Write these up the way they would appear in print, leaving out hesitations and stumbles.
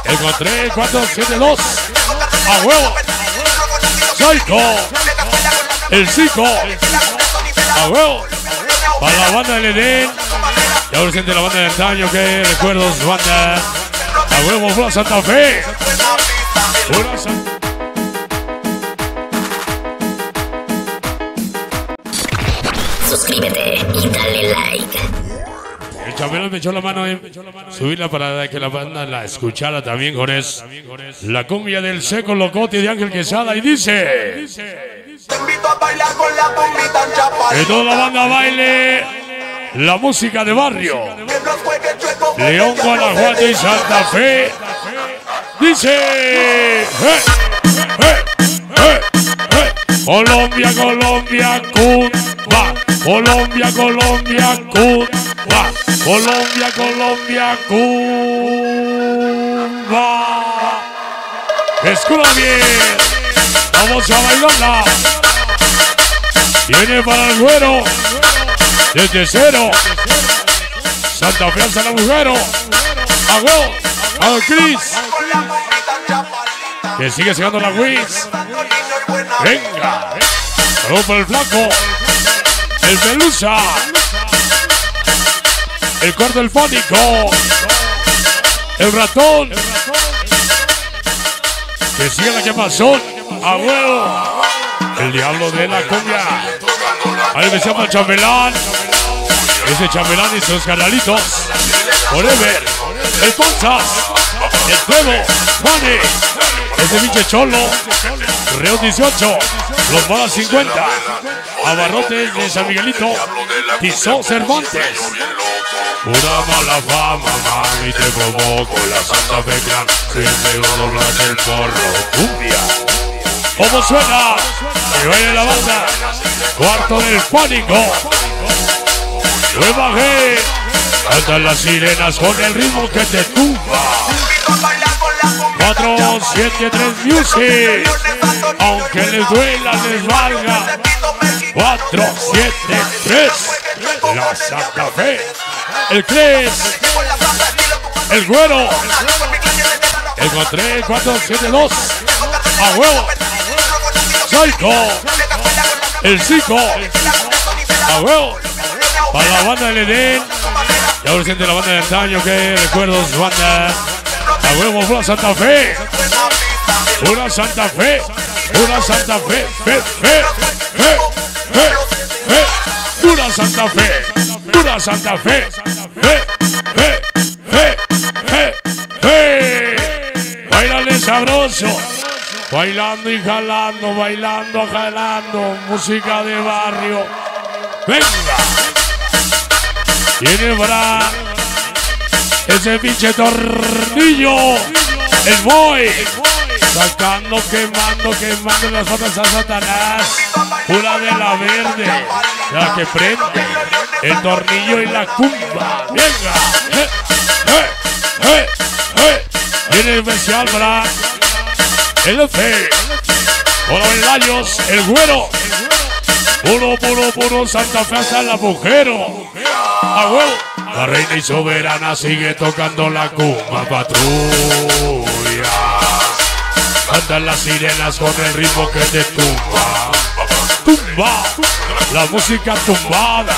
Encontré 472. A huevo. Psycho. El Psycho. A huevo. Para la banda del Edén. Y ahora siente la banda del antaño. Que recuerdos, banda. A huevo, pura Santa Fe. Pura Santa Fe. Suscríbete y dale like. El chambelán me echó la mano en subirla para que la banda la escuchara también con eso. La cumbia del Seco Locote de Ángel Quesada y dice: Te invito a bailar con la bombita en chapa. que toda la banda baile la música de barrio. León, Guanajuato y Santa Fe. Dice: Colombia, Colombia, Cuba. Colombia, Colombia, Cuba. Colombia, Colombia, Cuba. Escucha bien. Vamos a bailarla. Viene para el güero. Desde cero. Santa Fe hasta el agujero. A huevo. A Cris. Que sigue llegando la Wiz. Venga. Saludos por el flaco. El Pelusa. El corto del fónico. El ratón. Que sigue la quemazón. A huevo. El diablo de la cumbia. Ahí me llama el chambelán. Ese chambelán y sus canalitos. Forever. El Ponzas. El Fuego. Juane. Ese pinche cholo. Reo 18. Los Balas 50. Abarrotes de San Miguelito. Tizó Cervantes. Pura mala fama, mami, te provoco. La Santa Fe Clan. Siempre doblas el porro. Cumbia. ¿Cómo suena? Que baile la banda. Cuarto del pánico. Nueva G. Cantan las sirenas con el ritmo que te tumba. 473 Music. Aunque les duela, les valga. 473. La Santa Fe. El Cres. El Güero. Encontré 472. A huevo. Psycho. El Psycho. A huevo. Para la banda del Edén. Y ahora siente la banda del antaño. Que recuerdos, banda. A huevo, pura Santa Fe. Pura Santa Fe. Pura Santa Fe. Pura Santa Fe. Pura Santa Fe. Bailale sabroso. Bailando y jalando, bailando, jalando. Música de barrio. Venga. Tiene bra. Ese pinche tornillo. El boy. Sacando, quemando las patas a Satanás. Pura de la verde. La que prende. El tornillo y la cumba. Venga. Viene el especial para el F. Hola, Belallos. El Güero. Puro Santa Fe hasta el agujero. A huevo. La reina y soberana sigue tocando la cumba patrulla. Cantan las sirenas con el ritmo que te tumba. Tumba. La música tumbada.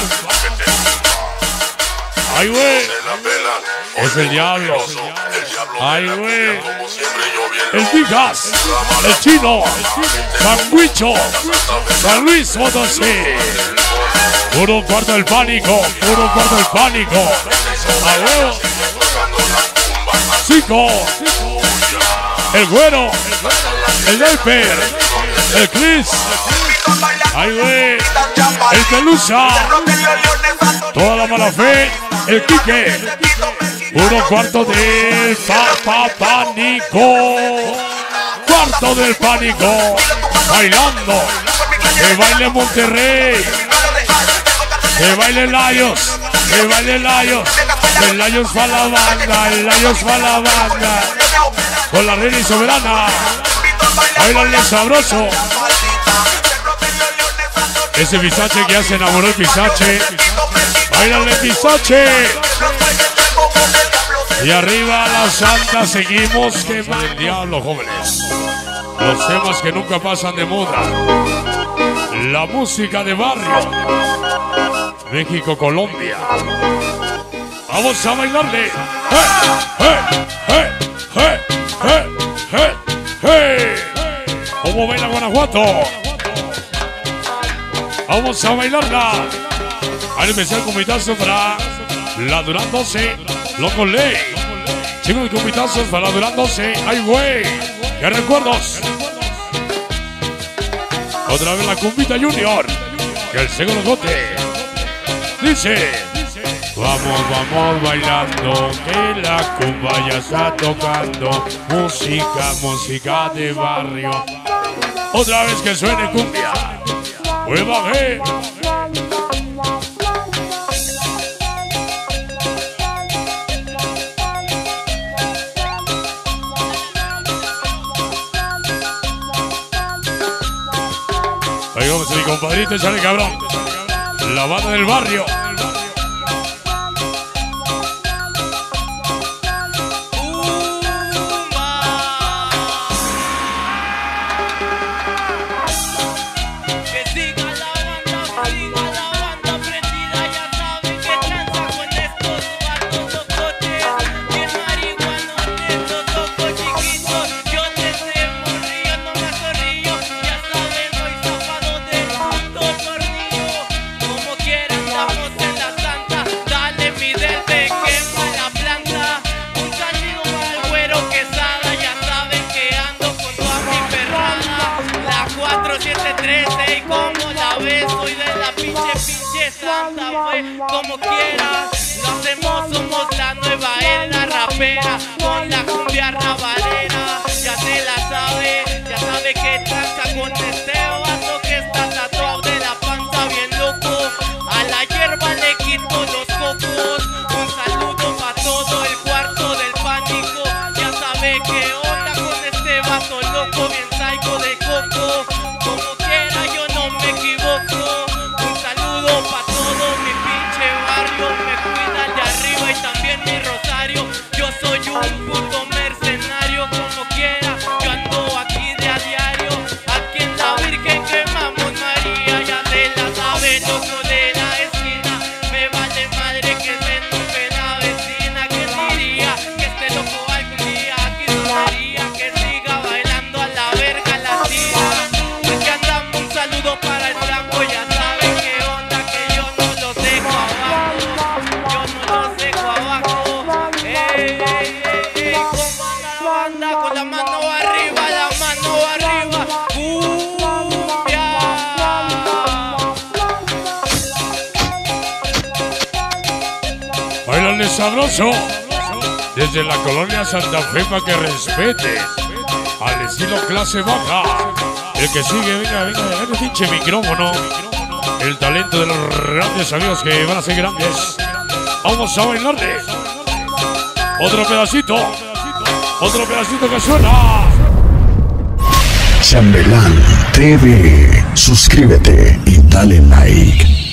Ay, güey. Es el diablo. Ay, güey. El Vijas. El Chino. Sandwicho. San Luis Potosí. Puro cuarto del pánico. Puro cuarto del pánico. A huevo. Psycho. El Güero. El Delper. El Cris. Ay, güey. El Pelusa. Toda la mala fe. El Quique. Puro cuarto del pánico. Cuarto del pánico. Bailando. Que baile Monterrey. Que baile Layos. Que baile Layos. El Layos para la banda. El Layos para la banda. Con la reina y soberana. Bailale sabroso. Ese pisache que ya se enamoró el pisache. Bailale pisache. Y arriba la santa, seguimos quemando el diablo, jóvenes. Los temas que nunca pasan de moda. La música de barrio. México, Colombia. Vamos a bailarle. ¿Cómo baila Guanajuato? Vamos a bailarla. Al empezar con mitazos para la Durán 12. Loco Ley. Chicos, con mitazos para la Durán 12. ¡Ay, güey! ¡Qué recuerdos! Otra vez la cumbita Junior. Que el segundo gote. Dice: vamos, vamos bailando, que la cumba ya está tocando. Música, música de barrio. Otra vez que suene cumbia. ¡Hueva, ve! Ahí vamos, mi compadrito, échale cabrón. La banda del barrio. Como quieras, lo hacemos, somos la nueva era rapera con la cumbia rabalera. Ya te la sabe que tranza con este vato que está tatuado de la panza bien loco. A la hierba le quito los cocos. Un saludo pa' todo el cuarto del pánico. Ya sabe que onda con este vato loco, bien psycho de coco. Como quiera, yo no me equivoco. Un saludo pa' todo mi pinche barrio, me cuidan de arriba y también mi rosario. Yo soy un puto mercenario, como quiera, yo ando aquí de a diario. Aquí en la Virgen quemamos María, ya te la sabe, loco de la esquina. Me vale madre que se enoje la vecina, que diría que este loco algún día aquí sonaría, que siga bailando a la verga la tía. Aquí andamos, un saludo para el blanco, ya saben qué onda, que yo no los dejo abajo, yo no los dejo abajo. Ey, ey, ey, ey, ¿cómo anda la banda? Con la mano arriba, cumbia. Bailale sabroso. Desde la colonia Santa Fe para que respete. Al estilo clase baja. El que sigue, venga, venga, el pinche micrófono. El talento de los grandes amigos que van a ser grandes. Vamos a bailarle. Otro pedacito que suena. Chambelán TV. Suscríbete y dale like.